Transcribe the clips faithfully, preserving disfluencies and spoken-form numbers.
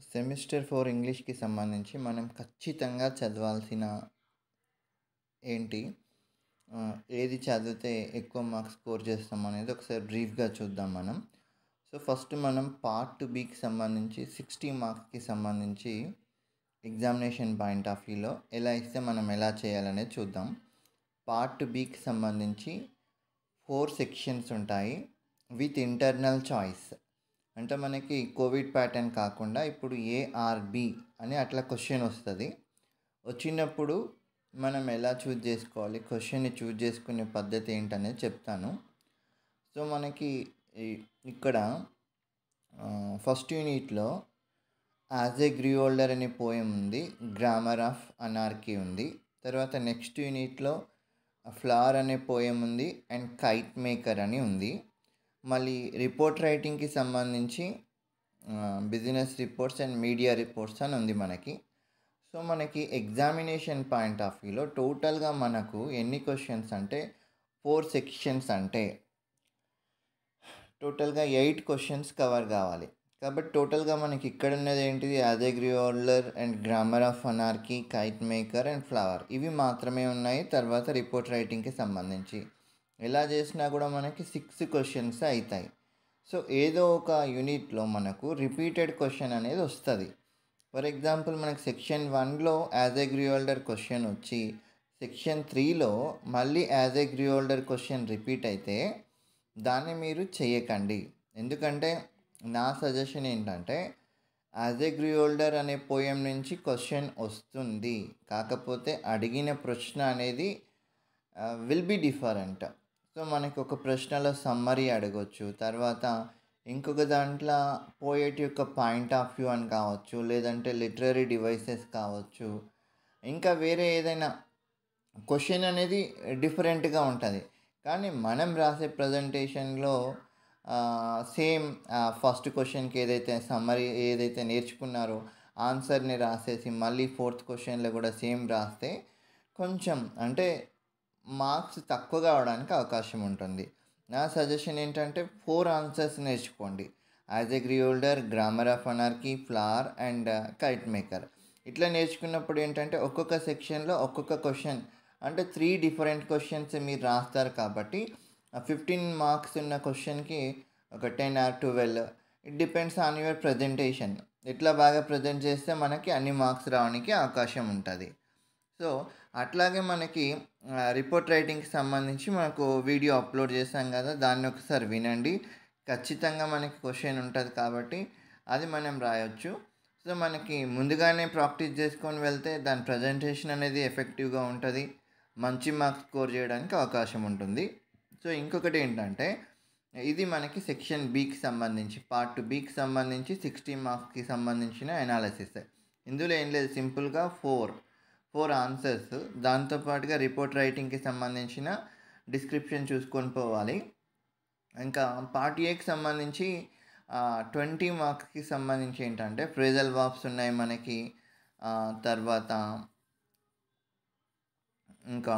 Semester four ఇంగ్లీష్‌కి సంబంధించి మనం ఖచ్చితంగా చదవాల్సిన ఏంటి? ఆహ్, ఏది చదివితే ఎక్కువ మార్క్స్ స్కోర్ చేస్తాం అనేది ఒకసారి బ్రీఫ్‌గా చూద్దాం మనం. సో, ఫస్ట్ మనం పార్ట్ బికి సంబంధించి సిక్స్టీ మార్క్స్‌కి సంబంధించి ఎగ్జామినేషన్ పాయింట్ ఆఫ్ వ్యూలో ఎలా ఇస్తే మనం ఎలా చేయాలనేది చూద్దాం. పార్ట్ బికి సంబంధించి ఫోర్ సెక్షన్స్ ఉంటాయి విత్ ఇంటర్నల్ చాయిస్. అంటే మనకి కోవిడ్ ప్యాటర్న్ కాకుండా ఇప్పుడు ఏ ఆర్ బి అని అట్లా క్వశ్చన్ వస్తుంది. వచ్చినప్పుడు మనం ఎలా చూజ్ చేసుకోవాలి, క్వశ్చన్ని చూజ్ చేసుకునే పద్ధతి ఏంటనేది చెప్తాను. సో మనకి ఈ- ఇక్కడ ఫస్ట్ యూనిట్లో యాజ్ ఏ గ్రీహోల్డర్ అనే పోయం ఉంది, గ్రామర్ ఆఫ్ అనార్కీ ఉంది. తర్వాత నెక్స్ట్ యూనిట్లో ఫ్లవర్ అనే పోయం ఉంది అండ్ కైట్ మేకర్ అని ఉంది. మళ్ళీ రిపోర్ట్ రైటింగ్కి సంబంధించి business reports and media reports అని ఉంది మనకి. సో మనకి ఎగ్జామినేషన్ పాయింట్ ఆఫ్ వ్యూలో టోటల్గా మనకు ఎన్ని క్వశ్చన్స్ అంటే ఫోర్ సెక్షన్స్ అంటే టోటల్గా ఎయిట్ క్వశ్చన్స్ కవర్ కావాలి. కాబట్టి టోటల్గా మనకి ఇక్కడ ఉన్నది ఏంటిది, as a greenholder and grammar of anarchy, kite maker and flower, ఇవి మాత్రమే ఉన్నాయి. తర్వాత రిపోర్ట్ రైటింగ్కి సంబంధించి ఎలా చేసినా కూడా మనకి సిక్స్ క్వశ్చన్స్ అవుతాయి. సో ఏదో ఒక యూనిట్లో మనకు రిపీటెడ్ క్వశ్చన్ అనేది వస్తుంది. ఫర్ ఎగ్జాంపుల్ మనకి సెక్షన్ వన్లో యాజ్ ఏ గ్రీహోల్డర్ క్వశ్చన్ వచ్చి సెక్షన్ త్రీలో మళ్ళీ as a greenholder question repeat అయితే దాన్ని మీరు చేయకండి. ఎందుకంటే నా సజెషన్ ఏంటంటే యాజ్ ఏ గ్రీహోల్డర్ అనే పోయం నుంచి క్వశ్చన్ వస్తుంది, కాకపోతే అడిగిన ప్రశ్న అనేది విల్ బి డిఫరెంట్. సో మనకి ఒక ప్రశ్నలో సమ్మరీ అడగవచ్చు, తర్వాత ఇంకొక దాంట్లో పోయట్ యొక్క పాయింట్ ఆఫ్ వ్యూ అని కావచ్చు, లేదంటే లిటరరీ డివైసెస్ కావచ్చు, ఇంకా వేరే ఏదైనా క్వశ్చన్ అనేది డిఫరెంట్గా ఉంటుంది. కానీ మనం రాసే ప్రజెంటేషన్లో సేమ్ ఫస్ట్ క్వశ్చన్కి ఏదైతే సమ్మరీ ఏదైతే నేర్చుకున్నారో ఆన్సర్ని రాసేసి మళ్ళీ ఫోర్త్ క్వశ్చన్లో కూడా సేమ్ రాస్తే కొంచెం అంటే మార్క్స్ తక్కువగా అవడానికి అవకాశం ఉంటుంది. నా సజెషన్ ఏంటంటే ఫోర్ ఆన్సర్స్ నేర్చుకోండి, as a greenholder, grammar of anarchy, flower and kite maker. ఇట్లా నేర్చుకున్నప్పుడు ఏంటంటే ఒక్కొక్క సెక్షన్లో ఒక్కొక్క క్వశ్చన్ అంటే త్రీ డిఫరెంట్ క్వశ్చన్స్ మీరు రాస్తారు. కాబట్టి ఫిఫ్టీన్ మార్క్స్ ఉన్న క్వశ్చన్కి ఒక ten or twelve, it depends on your presentation. ఎట్లా బాగా ప్రజెంట్ చేస్తే మనకి అన్ని మార్క్స్ రావడానికి అవకాశం ఉంటుంది. సో అట్లాగే మనకి రిపోర్ట్ రైటింగ్కి సంబంధించి మనకు వీడియో అప్లోడ్ చేశాం కదా, దాన్ని ఒకసారి వినండి. ఖచ్చితంగా మనకి క్వశ్చన్ ఉంటుంది కాబట్టి అది మనం రాయొచ్చు. సో మనకి ముందుగానే ప్రాక్టీస్ చేసుకొని వెళ్తే దాని ప్రజెంటేషన్ అనేది ఎఫెక్టివ్గా ఉంటుంది, మంచి మార్క్స్ స్కోర్ చేయడానికి అవకాశం ఉంటుంది. సో ఇంకొకటి ఏంటంటే ఇది మనకి సెక్షన్ బికి సంబంధించి పార్ట్ బికి సంబంధించి సిక్స్టీ మార్క్స్కి సంబంధించిన అనాలిసిస్. ఇందులో ఏం లేదు, సింపుల్గా ఫోర్ ఫోర్ ఆన్సర్స్, దాంతోపాటుగా రిపోర్ట్ రైటింగ్కి సంబంధించిన డిస్క్రిప్షన్ చూసుకొని పోవాలి. ఇంకా పార్ట్ ఏకి సంబంధించి ట్వంటీ మార్క్స్కి సంబంధించి ఏంటంటే ఫ్రేజల్ వర్బ్స్ ఉన్నాయి మనకి, తర్వాత ఇంకా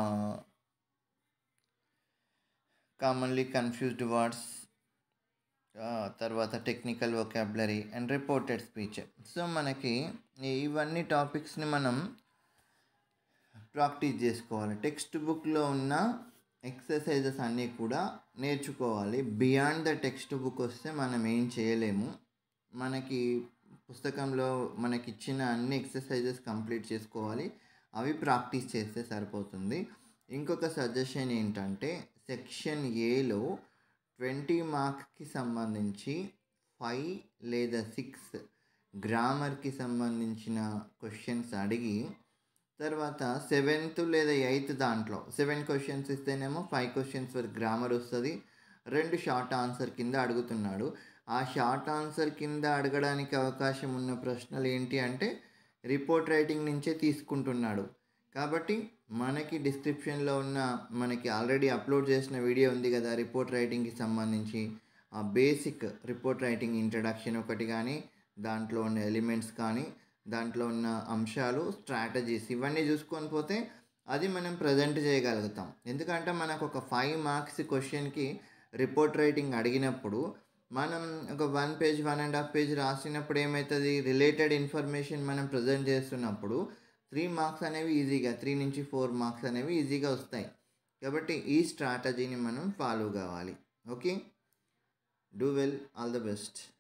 కామన్లీ కన్ఫ్యూజ్డ్ వర్డ్స్, తర్వాత technical vocabulary and reported speech. So మనకి ఇవన్నీ టాపిక్స్ని మనం ప్రాక్టీస్ చేసుకోవాలి. టెక్స్ట్ బుక్లో ఉన్న ఎక్సర్సైజెస్ అన్నీ కూడా నేర్చుకోవాలి. బియాండ్ ద టెక్స్ట్ బుక్ వస్తే మనం ఏం చేయలేము. మనకి పుస్తకంలో మనకి ఇచ్చిన అన్ని ఎక్సర్సైజెస్ కంప్లీట్ చేసుకోవాలి, అవి ప్రాక్టీస్ చేస్తే సరిపోతుంది. ఇంకొక సజెషన్ ఏంటంటే సెక్షన్ ఏలో ట్వంటీ మార్క్స్కి సంబంధించి ఫైవ్ లేదా సిక్స్ గ్రామర్కి సంబంధించిన క్వశ్చన్స్ అడిగి, తర్వాత సెవెంత్ లేదా ఎయిత్ దాంట్లో సెవెన్ క్వశ్చన్స్ ఇస్తేనేమో ఫైవ్ క్వశ్చన్స్ వరకు గ్రామర్ వస్తుంది, రెండు షార్ట్ ఆన్సర్ కింద అడుగుతున్నాడు. ఆ షార్ట్ ఆన్సర్ కింద అడగడానికి అవకాశం ఉన్న ప్రశ్నలు ఏంటి అంటే రిపోర్ట్ రైటింగ్ నుంచే తీసుకుంటున్నాడు. కాబట్టి మనకి డిస్క్రిప్షన్లో ఉన్న మనకి ఆల్రెడీ అప్లోడ్ చేసిన వీడియో ఉంది కదా రిపోర్ట్ రైటింగ్కి సంబంధించి, ఆ బేసిక్ రిపోర్ట్ రైటింగ్ ఇంట్రడక్షన్ ఒకటి కానీ, దాంట్లో ఉన్న ఎలిమెంట్స్ కానీ, దాంట్లో ఉన్న అంశాలు, స్ట్రాటజీస్, ఇవన్నీ చూసుకొని పోతే అది మనం ప్రజెంట్ చేయగలుగుతాం. ఎందుకంటే మనకు ఒక ఫైవ్ మార్క్స్ క్వశ్చన్కి రిపోర్ట్ రైటింగ్ అడిగినప్పుడు మనం ఒక one page one and half page రాసినప్పుడు ఏమవుతుంది, రిలేటెడ్ ఇన్ఫర్మేషన్ మనం ప్రజెంట్ చేస్తున్నప్పుడు త్రీ మార్క్స్ అనేవి ఈజీగా త్రీ నుంచి ఫోర్ మార్క్స్ అనేవి ఈజీగా వస్తాయి. కాబట్టి ఈ స్ట్రాటజీని మనం ఫాలో కావాలి. Okay, do well, all the best.